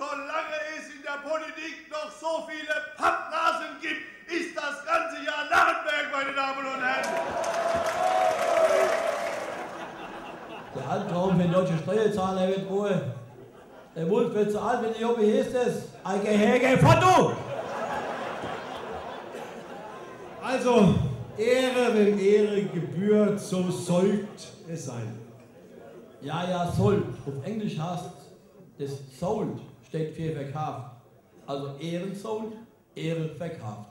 Solange es in der Politik noch so viele Pappnasen gibt, ist das ganze Jahr Narrenberg, meine Damen und Herren. Der Albtraum für den deutschen Steuerzahler wird wohl. Der Wolf wird so alt, wenn die Jobbe heißt es. Ein Gehege Foto! Also, Ehre, wenn Ehre gebührt, so sollt es sein. Ja, sollt. Auf Englisch heißt das sold steht für verkauft. Also Ehrensold, Ehre verkauft.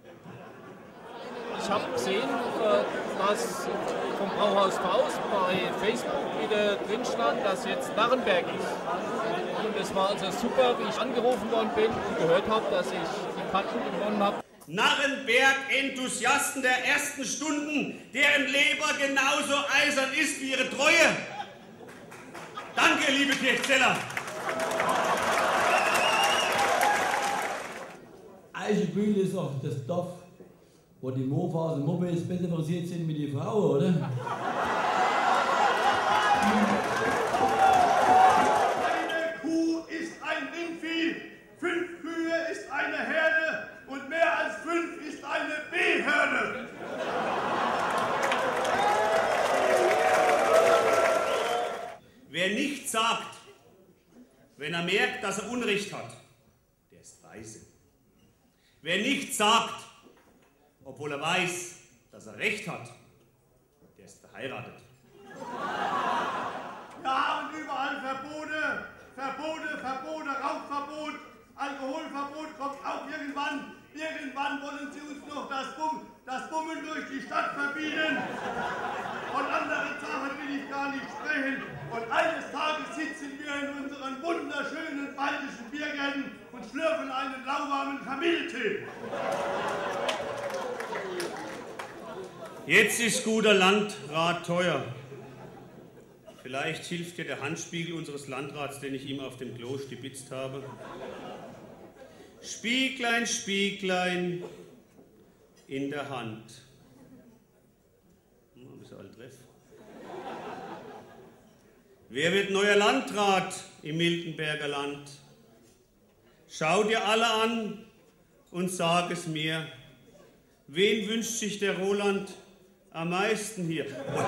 Ich habe gesehen, dass vom Brauhaus Faust bei Facebook wieder drin stand, dass jetzt Narrenberg ist. Und es war also super, wie ich angerufen worden bin und gehört habe, dass ich die Karten gewonnen habe. Narrenberg-Enthusiasten der ersten Stunden, deren Leber genauso eisern ist wie ihre Treue. Danke, liebe Kirchzeller. Eichenbühl ist auch das Dorf, wo die Mofas und Mopeds besser versiert sind mit die Frau, oder? Eine Kuh ist ein Rindvieh, 5 Kühe ist eine Herde und mehr als 5 ist eine Behörde. Wer nichts sagt, wenn er merkt, dass er Unrecht hat, der ist weise. Wer nichts sagt, obwohl er weiß, dass er Recht hat, der ist verheiratet. Ja, und überall Verbote, Rauchverbot, Alkoholverbot kommt auch irgendwann. Irgendwann wollen sie uns noch das Bummeln durch die Stadt verbieten. Von anderen Sachen will ich gar nicht sprechen. Und eines Tages sitzen wir in unseren wunderschönen baltischen Biergärten und schlürfen einen lauwarmen Kamilltee. Jetzt ist guter Landrat teuer. Vielleicht hilft dir der Handspiegel unseres Landrats, den ich ihm auf dem Klo stibitzt habe. Spieglein, Spieglein in der Hand. Ein bisschen alt treff. Wer wird neuer Landrat im Miltenberger Land? Schau dir alle an und sag es mir. Wen wünscht sich der Roland am meisten hier?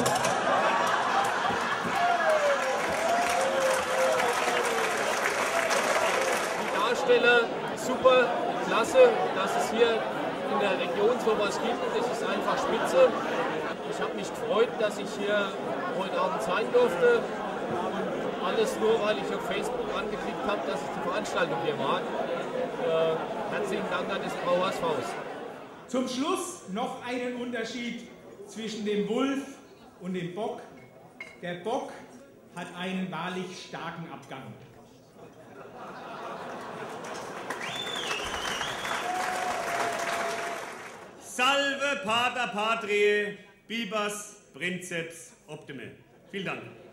Die Darsteller, super, klasse, dass es hier in der Region sowas gibt. Das ist einfach spitze. Ich habe mich gefreut, dass ich hier heute Abend sein durfte. Und alles nur, weil ich auf Facebook angeklickt habe, dass ich die Veranstaltung hier mag. Herzlichen Dank an das Brauhaus Faust. Zum Schluss noch einen Unterschied zwischen dem Wolf und dem Bock. Der Bock hat einen wahrlich starken Abgang. Salve Pater Patriae, Bibas Princeps Optime. Vielen Dank.